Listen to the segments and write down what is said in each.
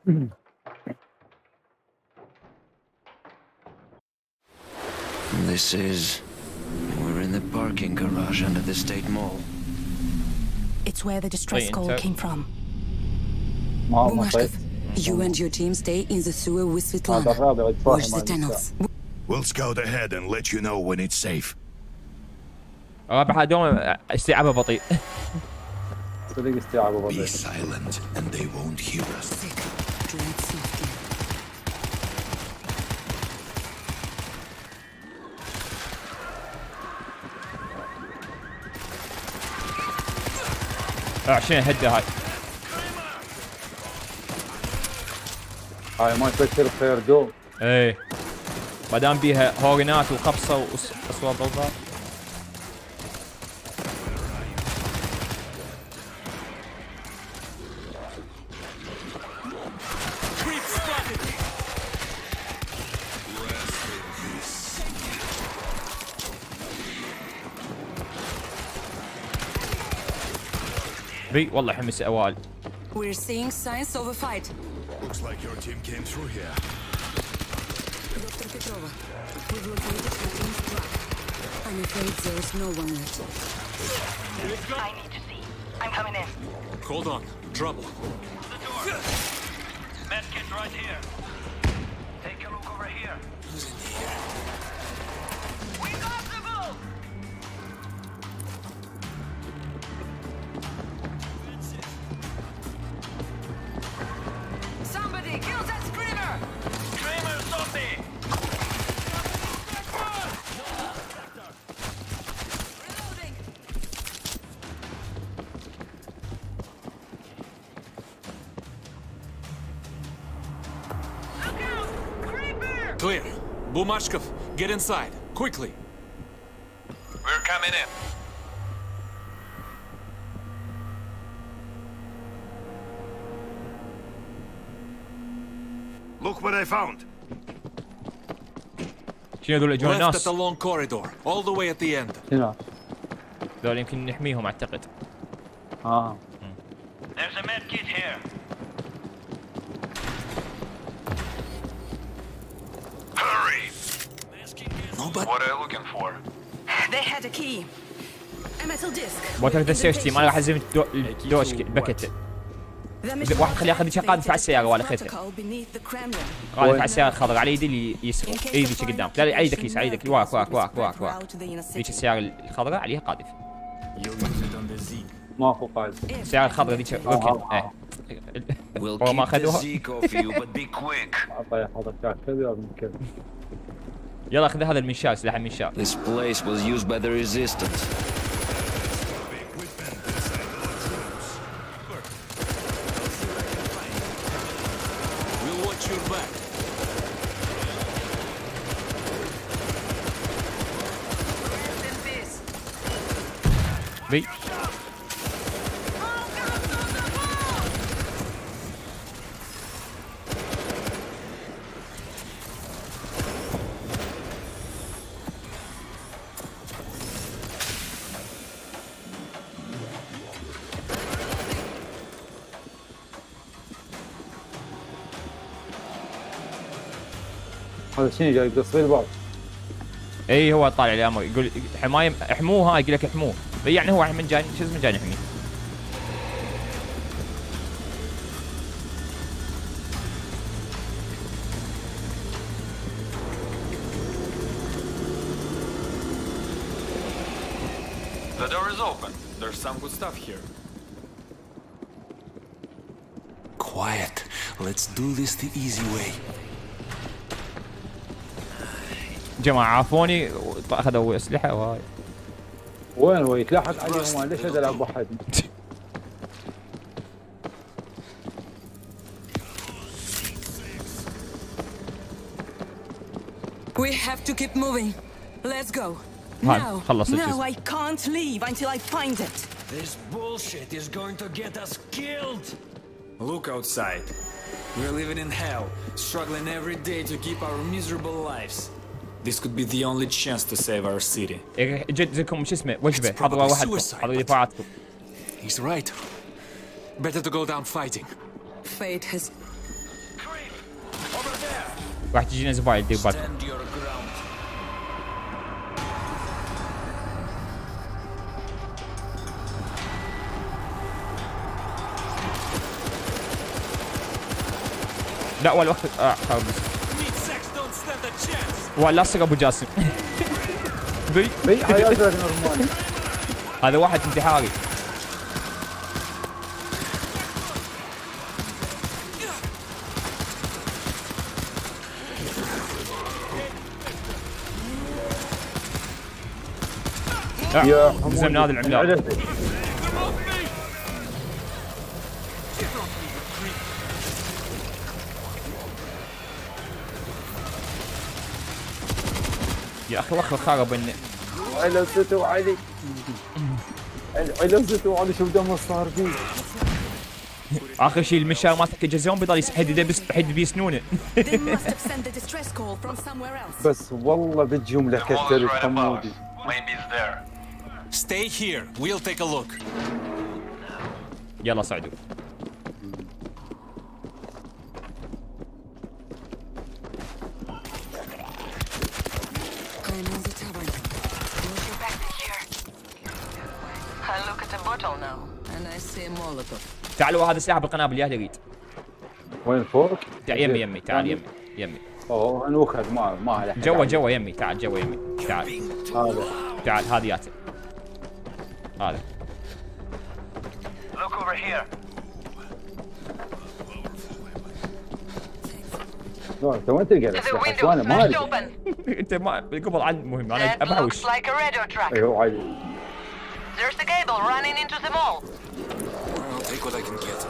This is... We're in the parking garage under the state mall. It's where the distress call came from. Bumashkov, you and your team stay in the sewer with Svetlana. Watch the tunnels. We'll scout ahead and let you know when it's safe. رابح دوم استيعابه بطيء. Be silent and they won't hear us. عشان هده هاي ما تفكر خير جو. ايه ما دام بيها هورنات وقبصه واصوات ضوضاء. بي والله حمس اوائل. We're seeing signs of a fight. Looks like your team came through here. Dr. Petrova, we've located the team's truck. I'm afraid there's no one left. I need to see. I'm coming in. Hold on. Trouble. The door. Medkit right here. Take a look over here. We got the bull! Somebody kill that screamer! Screamer zombie! Reloading! Look out! Creeper! Clear. Bumashkov, get inside. Quickly. We're coming in. Look what I found. شنو هذول اجوا Left at ناس؟ the long corridor, all the way at the end. هنا. هذول يمكن نحميهم اعتقد. There's a medkit here. Hurry! Nobody. What are you looking for? They had a key. A metal disc. بوتر ذا سيفتي ما راح ازم دوش بكت. واحد خليه ياخذ شغال قاعد على السياره ولا خيته. قاعد على السياره الخضراء على يدي اللي يسرق. اي ذيك قدام. لا على يدك على يدك واك. ذيك السياره الخضراء عليها قاذف. ماكو قائد. السياره الخضراء ذيك ركن. ايه. We'll ما keep the اخذوها. Zeke off you, but be quick. اعطيه حضرتك كذا من كذا. يلا خذ هذا المنشار سلاح المنشار. This place was used by the resistance. We'll watch your back. بي هذا شنو جاي يقص الباب. اي هو طالع لي امر يقول حمايه احموها يقول لك احموه يعني هو من جاي شو اسمه جاي نحميه. The door is open. There's some good stuff here. Quiet. Let's do this the easy way. جماعة عافوني اخذوا اسلحة وهاي. وين هو يتلاحق عليهم ليش هذا ابو حد. We have to keep moving. Let's go. هاي خلص الجزء. No, I can't leave until I find it. This bullshit is going to get us killed. Look outside. We're living in hell, struggling every day to keep our miserable lives. This could be the only chance to save our city. جد زيكم شو اسمه وجبة حضروا واحد حضروا دفاعاتكم. He's right. Better to go down fighting. Fate has راح تجينا زباين دير بالكم. Stand your ground. لا ولا وقت خرب. ولا صق ابو جاسم. بي حياتك نورمال. هذا واحد انتحاري. يا نزلنا هذا العملاق. يا اخي وخر خرب اني علوزته علي. علوزته علي شو دم صار فيه. اخر شيء المنشار مالتك جزون بيضل حد بيسنونه. بس والله بتجمله كتر حمودي. Stay here. We'll take a look. يلا صعدوا. تعالوا هذا سلاح بالقنابل يا يريد. وين فوق؟ يمي يمي تعال يمي يمي. اوه انوخذ ما له. جوا يمي تعال جوا يمي تعال. هذا تعال هذا ياته. هذا. Look over here. انت وين تلقى الاسلحه؟ وانا ما ادري. انت ما قبل عن مهم انا ابهوش. ايوه عادي. There's a cable running into the mall. I'll take what I can get.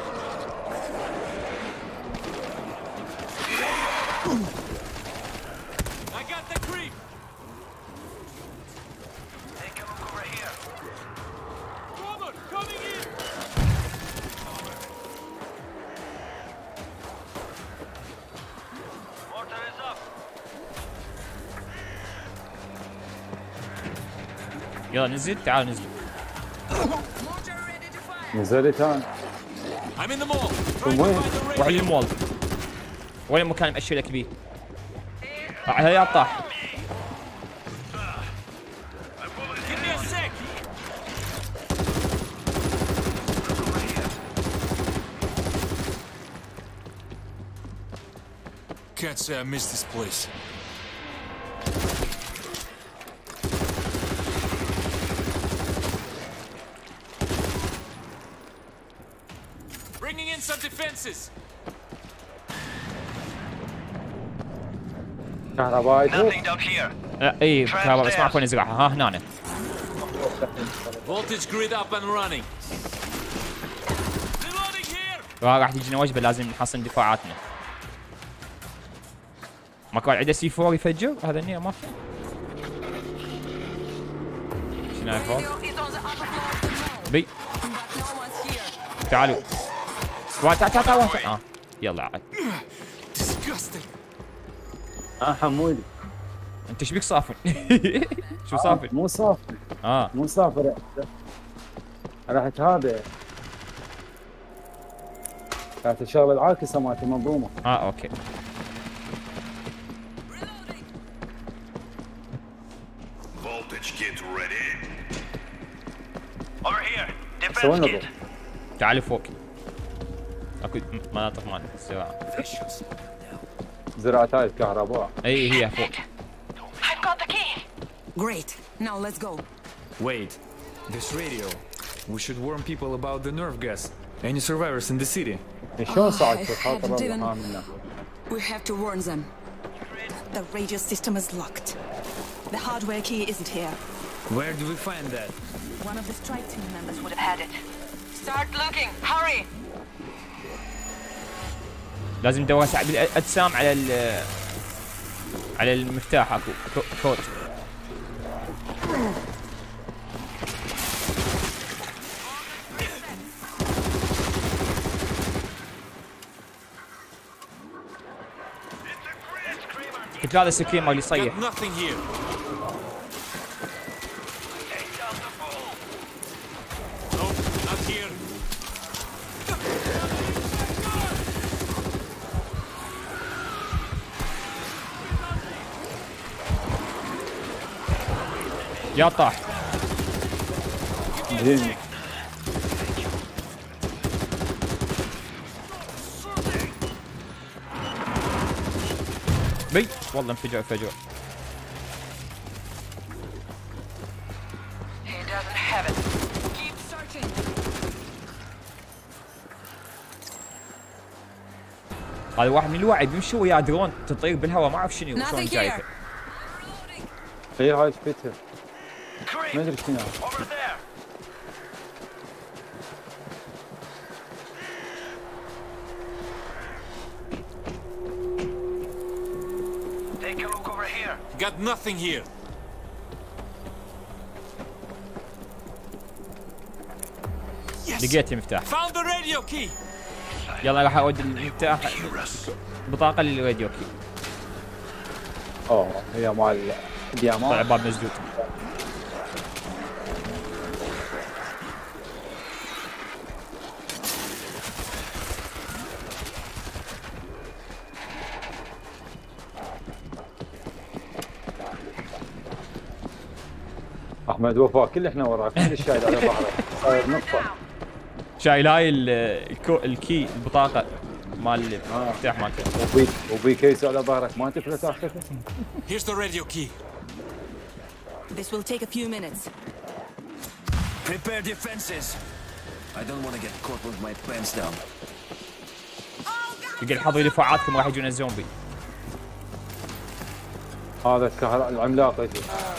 I got the creep. Take a look over here. Robert, coming in. Mortar is up. يلا نزل تعال نزل. نزلت انا. I'm in the mall. وين؟ روح للمول. وين مكان مأشر لك بيه؟ هيا طاح. Give me a sec. Can't say I missed this place. Bringing in some defenses. كهربائي فوق. Nothing down here. اي كهرباء بس ما اعرف وين ازرعها. ها هنا. Voltage grid up and running. Reloading here. راح تجينا وجبه لازم نحصن دفاعاتنا. ما كان عنده سي 4 يفجر هذا النية ما في. سنايبر. بي. تعالوا. تعال. يلا عاد. حمودي انت ايش بك صافن؟ شو صافن؟ مو صافن. مو صافن. رحت هذا. كانت الشغله العاكسه مالت المنظومه. اوكي. Voltage kit ready. Over here. Defense kit. تعالوا فوق. اكو مناطق مال الزراعه. زراعتها الكهرباء. اي هي فوق. I've got the key. Great. Now let's go. Wait, this radio. We should warn people about the nerve gas. Any survivors in the city? شلون صعدت I الخطر haven't even- اللي منه؟ We have to warn them. The radio system is locked. The hardware key isn't here. Where do we find that? One of the strike team members would Would have had it. Start looking. Hurry. لازم ندور بالاجسام على المفتاح اكو كود. قلت هذا السكريمر اللي يصيح. Nothing here. Nope, not here. يا طاح. زين. بي والله انفجع فجوع. هذا واحد من الوعي بيمشي ويا درون تطير بالهواء ما اعرف شنو شلون جايته. اي هاي سبيتر ما ادري شنو. Take a look over here. Got nothing here. لقيت المفتاح. Found the radio key. يلا راح اودي المفتاح بطاقه للراديو كي. اوه هي مال الديامات. طلع باب مسدود. احمد وفاء كل احنا وراك، كل الشايل على ظهره صاير نقطه. شايل هاي الكي البطاقه مال المفتاح مالته. وبي كيس على ظهرك ما تفلت اخر. Here's the radio key. This will take a few minutes. Prepare defenses. I don't want to get caught with my pants down. يقول حضروا دفاعاتكم راح يجون الزومبي. هذا العملاق يجي.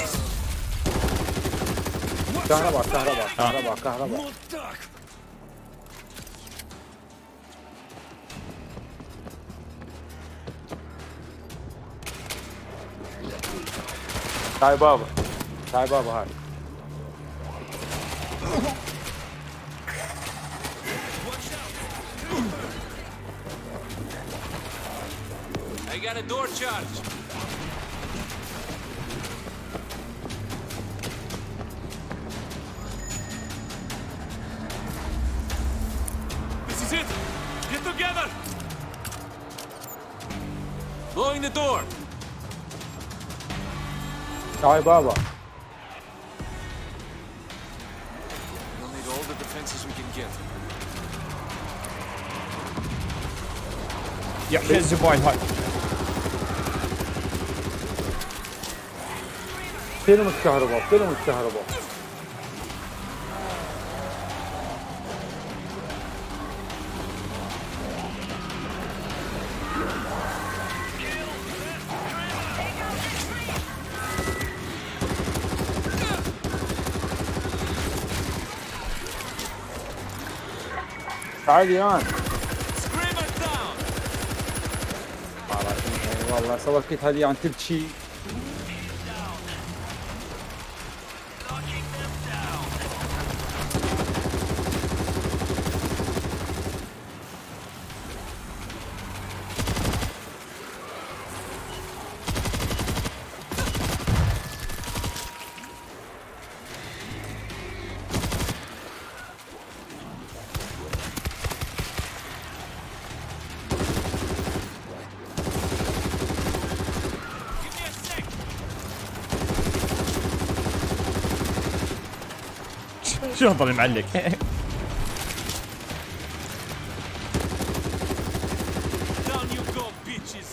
كهرباء. تعال بابا هاي. I got a door charge. This is it. Get together. Blowing the door. تعال بابا. We'll need all the defenses we can get. يحيى الزباين هاي. فينهم الكهرباء. تعال يان. والله سويت كيت هذه عن كل شيء. شو ظل معلق. Down you go, bitches.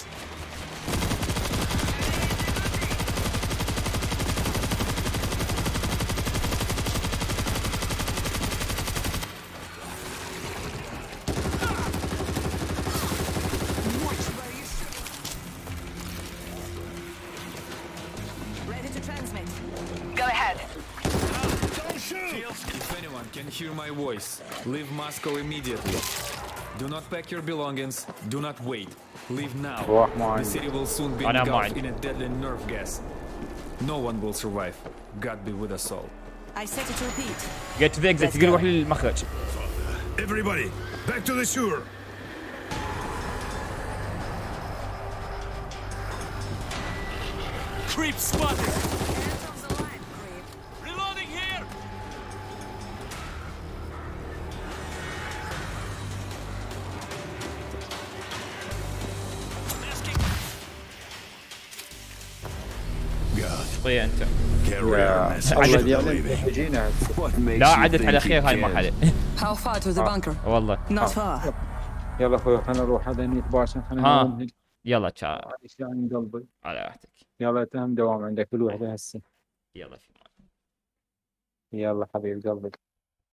Ready to transmit. Go ahead. If anyone can hear my voice, leave Moscow immediately. Do not pack your belongings. Do not wait. Leave now. The city will soon be engulfed in a deadly nerve gas. No one will survive. God be with us all. I set it to repeat. قلت ذا اكزت تقول روح للمخرج. Everybody, back to the sewer. Creep spotted. Reloading here. God, تشطيه انت. عدد يعني تجينا لا عدت على خير هاي المرحله. How far to the bunker? والله Not far. يلا اخوي خلينا نروح هذا نتباشر خلينا ننهي. يلا تشا يعني قلبي على راحتك. يلا تهم دوام عندك كل وحده هسه. يلا في يلا حبيب قلبي.